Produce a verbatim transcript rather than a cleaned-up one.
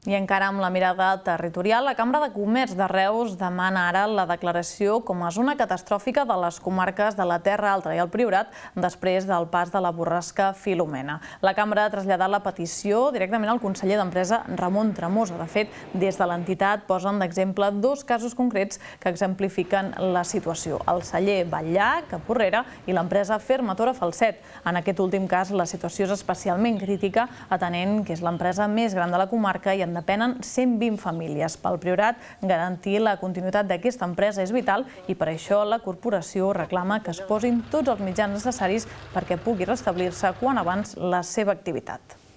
I encara amb la mirada territorial, la Cambra de Comerç de Reus demana ara la declaració com a zona catastròfica de les comarques de la Terra Alta i el Priorat després del pas de la borrasca Filomena. La Cambra ha traslladat la petició directament al conseller d'Empresa, Ramon Tremosa. De fet, des de l'entitat posen d'exemple dos casos concrets que exemplifiquen la situació: el celler Batllac, a Porrera, i l'empresa Fermatora Falset. En aquest últim cas, la situació és especialment crítica, atenent que és l'empresa més gran de la comarca i en depenen cent vint famílies. Pel Priorat, garantir la continuïtat d'aquesta empresa és vital i per això la corporació reclama que es posin tots els mitjans necessaris perquè pugui restablir-se quan abans la seva activitat.